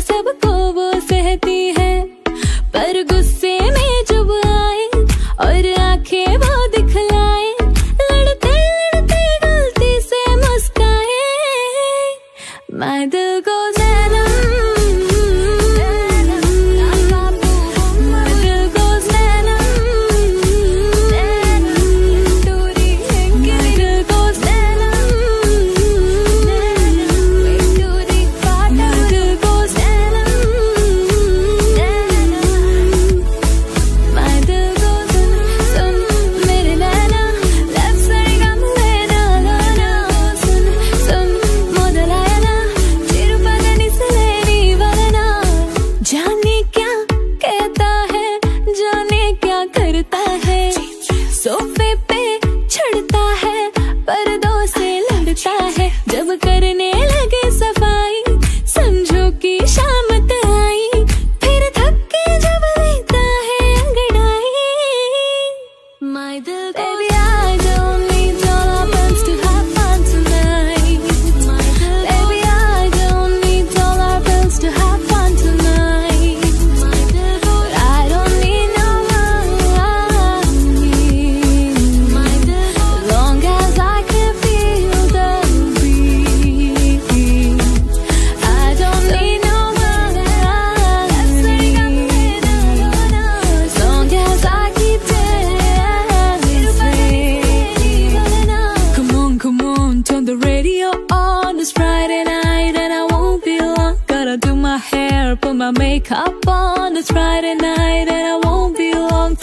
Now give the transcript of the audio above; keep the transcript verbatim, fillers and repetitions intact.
सबको वो सहती है, पर गुस्से में जब आए और आंखें वो दिखलाए, लड़ते लड़ते गलती से मुस्काए, मैं दिल को सोफे पे चढ़ता है, पर्दों से लड़ता है, जब करने लगे सफाई समझो कि शामत आई, फिर थक के जब लेता है अंगड़ाई, my दिल baby I don't need all our friends to have fun tonight, my दिल baby I don't need all our friends to have fun tonight, my दिल I don't need no turn the radio on, it's Friday night and I won't be long. Gotta do my hair, put my makeup on, it's Friday night and I won't be long.